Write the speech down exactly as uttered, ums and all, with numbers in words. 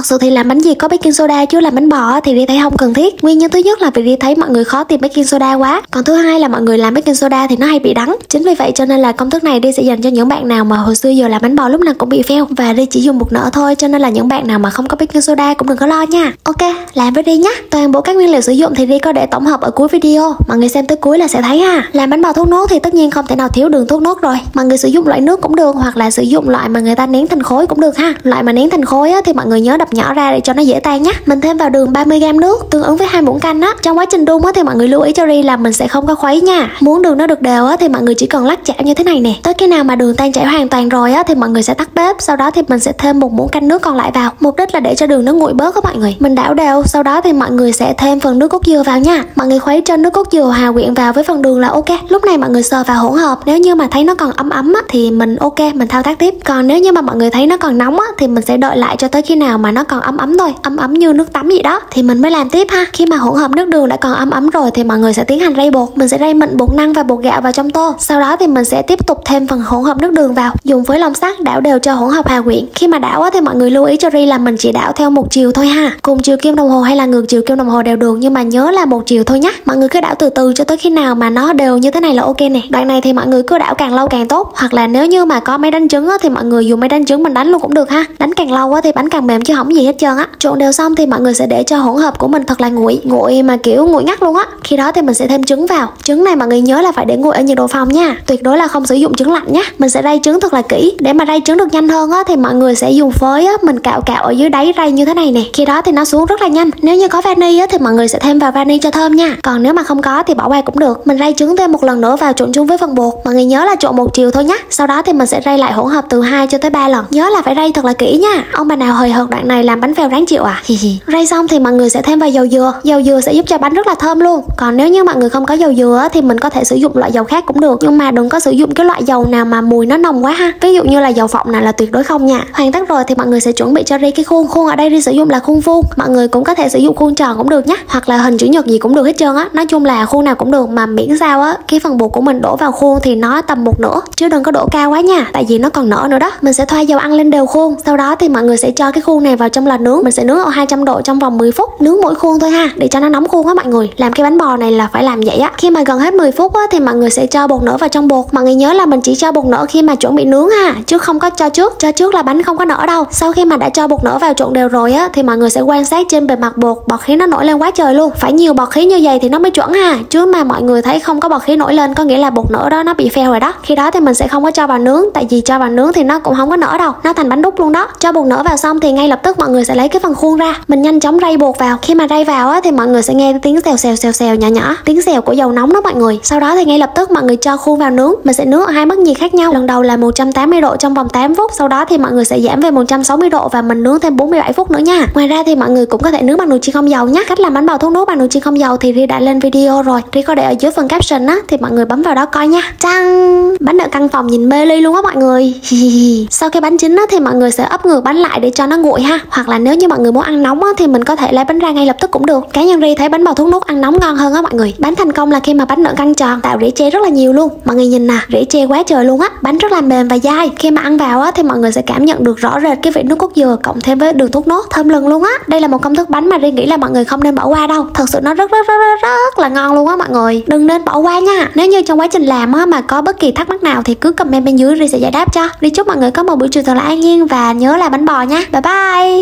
Thật sự thì làm bánh gì có baking soda, chứ làm bánh bò thì Ri thấy không cần thiết. Nguyên nhân thứ nhất là vì Ri thấy mọi người khó tìm baking soda quá, còn thứ hai là mọi người làm baking soda thì nó hay bị đắng. Chính vì vậy cho nên là công thức này Ri sẽ dành cho những bạn nào mà hồi xưa giờ làm bánh bò lúc nào cũng bị fail, và Ri chỉ dùng một nửa thôi, cho nên là những bạn nào mà không có baking soda cũng đừng có lo nha. Ok, làm với Ri nhá. Toàn bộ các nguyên liệu sử dụng thì Ri có để tổng hợp ở cuối video, mọi người xem tới cuối là sẽ thấy ha. Làm bánh bò thốt nốt thì tất nhiên không thể nào thiếu đường thốt nốt rồi. Mọi người sử dụng loại nước cũng được, hoặc là sử dụng loại mà người ta nén thành khối cũng được ha. Loại mà nén thành khối á, thì mọi người nhớ đập nhỏ ra để cho nó dễ tan nhé. Mình thêm vào đường ba mươi gam nước, tương ứng với hai muỗng canh á. Trong quá trình đun á thì mọi người lưu ý cho Ri là mình sẽ không có khuấy nha. Muốn đường nó được đều á thì mọi người chỉ cần lắc chảo như thế này nè. Tới khi nào mà đường tan chảy hoàn toàn rồi á thì mọi người sẽ tắt bếp, sau đó thì mình sẽ thêm một muỗng canh nước còn lại vào. Mục đích là để cho đường nó nguội bớt các mọi người. Mình đảo đều, sau đó thì mọi người sẽ thêm phần nước cốt dừa vào nha. Mọi người khuấy trên nước cốt dừa hòa quyện vào với phần đường là ok. Lúc này mọi người sờ vào hỗn hợp, nếu như mà thấy nó còn ấm ấm á thì mình ok, mình thao tác tiếp. Còn nếu như mà mọi người thấy nó còn nóng á thì mình sẽ đợi lại cho tới khi nào mà nó còn ấm ấm thôi, ấm ấm như nước tắm vậy đó thì mình mới làm tiếp ha. Khi mà hỗn hợp nước đường đã còn ấm ấm rồi thì mọi người sẽ tiến hành rây bột. Mình sẽ rây mịn bột năng và bột gạo vào trong tô. Sau đó thì mình sẽ tiếp tục thêm phần hỗn hợp nước đường vào, dùng với lồng sắt đảo đều cho hỗn hợp hòa quyện. Khi mà đảo á thì mọi người lưu ý cho Ri là mình chỉ đảo theo một chiều thôi ha. Cùng chiều kim đồng hồ hay là ngược chiều kim đồng hồ đều được, nhưng mà nhớ là một chiều thôi nhé. Mọi người cứ đảo từ từ cho tới khi nào mà nó đều như thế này là ok nè. Đoạn này thì mọi người cứ đảo càng lâu càng tốt, hoặc là nếu như mà có máy đánh trứng á thì mọi người dùng máy đánh trứng mình đánh luôn cũng được ha. Đánh càng lâu á thì bánh càng mềm chứ không gì hết trơn á. Trộn đều xong thì mọi người sẽ để cho hỗn hợp của mình thật là nguội, nguội mà kiểu nguội ngắt luôn á. Khi đó thì mình sẽ thêm trứng vào. Trứng này mọi người nhớ là phải để nguội ở nhiệt độ phòng nha, tuyệt đối là không sử dụng trứng lạnh nhé. Mình sẽ rây trứng thật là kỹ. Để mà rây trứng được nhanh hơn á thì mọi người sẽ dùng phới á, mình cạo cạo ở dưới đáy rây như thế này nè. Khi đó thì nó xuống rất là nhanh. Nếu như có vani á thì mọi người sẽ thêm vào vani cho thơm nha. Còn nếu mà không có thì bỏ qua cũng được. Mình rây trứng thêm một lần nữa vào trộn chung với phần bột. Mọi người nhớ là trộn một chiều thôi nhé. Sau đó thì mình sẽ rây lại hỗn hợp từ hai cho tới ba lần. Nhớ là phải rây thật là kỹ nha. Ông bà nào hời hợt đoạn này làm bánh fail ráng chịu à. Rây xong thì mọi người sẽ thêm vào dầu dừa. Dầu dừa sẽ giúp cho bánh rất là thơm luôn. Còn nếu như mọi người không có dầu dừa á, thì mình có thể sử dụng loại dầu khác cũng được, nhưng mà đừng có sử dụng cái loại dầu nào mà mùi nó nồng quá ha. Ví dụ như là dầu phộng này là tuyệt đối không nha. Hoàn tất rồi thì mọi người sẽ chuẩn bị cho Ri cái khuôn. Khuôn ở đây Ri sử dụng là khuôn vuông. Mọi người cũng có thể sử dụng khuôn tròn cũng được nhé, hoặc là hình chữ nhật gì cũng được hết trơn á. Nói chung là khuôn nào cũng được, mà miễn sao á cái phần bột của mình đổ vào khuôn thì nó tầm một nửa, chứ đừng có đổ cao quá nha, tại vì nó còn nở nữa đó. Mình sẽ thoa dầu ăn lên đều khuôn. Sau đó thì mọi người sẽ cho cái khuôn này vào trong lò nướng. Mình sẽ nướng ở hai trăm độ trong vòng mười phút. Nướng mỗi khuôn thôi ha, để cho nó nóng khuôn á mọi người. Làm cái bánh bò này là phải làm vậy á. Khi mà gần hết mười phút á thì mọi người sẽ cho bột nở vào trong bột. Mọi người nhớ là mình chỉ cho bột nở khi mà chuẩn bị nướng ha, chứ không có cho trước. Cho trước là bánh không có nở đâu. Sau khi mà đã cho bột nở vào trộn đều rồi á thì mọi người sẽ quan sát trên bề mặt bột, bọt khí nó nổi lên quá trời luôn. Phải nhiều bọt khí như vậy thì nó mới chuẩn ha, chứ mà mọi người thấy không có bọt khí nổi lên có nghĩa là bột nở đó nó bị fail rồi đó. Khi đó thì mình sẽ không có cho vào nướng, tại vì cho vào nướng thì nó cũng không có nở đâu, nó thành bánh đúc luôn đó. Cho bột nở vào xong thì ngay lập tức mọi người sẽ lấy cái phần khuôn ra, mình nhanh chóng rây bột vào. Khi mà rây vào á thì mọi người sẽ nghe tiếng xèo xèo xèo xèo nhỏ nhỏ, tiếng xèo của dầu nóng đó mọi người. Sau đó thì ngay lập tức mọi người cho khuôn vào nướng. Mình sẽ nướng ở hai mức nhiệt khác nhau. Lần đầu là một trăm tám mươi độ trong vòng tám phút, sau đó thì mọi người sẽ giảm về một trăm sáu mươi độ và mình nướng thêm bốn mươi bảy phút nữa nha. Ngoài ra thì mọi người cũng có thể nướng bằng nồi chiên không dầu nhé. Cách làm bánh bò thốt nốt bằng nồi chiên không dầu thì Ri đã lên video rồi, Ri có để ở dưới phần caption á, thì mọi người bấm vào đó coi nha. Chăng bánh ở căn phòng nhìn mê ly luôn á mọi người. Sau khi bánh chín á thì mọi người sẽ ấp ngược bánh lại để cho nó nguội ha, hoặc là nếu như mọi người muốn ăn nóng á thì mình có thể lấy bánh ra ngay lập tức cũng được. Cá nhân Ri thấy bánh bò thốt nốt ăn nóng ngon hơn á mọi người. Bánh thành công là khi mà bánh nở căng tròn, tạo rễ tre rất là nhiều luôn. Mọi người nhìn nè, rễ tre quá trời luôn á. Bánh rất là mềm và dai. Khi mà ăn vào á thì mọi người sẽ cảm nhận được rõ rệt cái vị nước cốt dừa cộng thêm với đường thốt nốt, thơm lừng luôn á. Đây là một công thức bánh mà Ri nghĩ là mọi người không nên bỏ qua đâu. Thật sự nó rất rất rất rất, rất là ngon luôn á mọi người. Đừng nên bỏ qua nha. Nếu như trong quá trình làm á mà có bất kỳ thắc mắc nào thì cứ comment bên dưới, Ri sẽ giải đáp cho. Ri chúc mọi người có một buổi chiều thật là an nhiên và nhớ là bánh bò nha. Bye bye.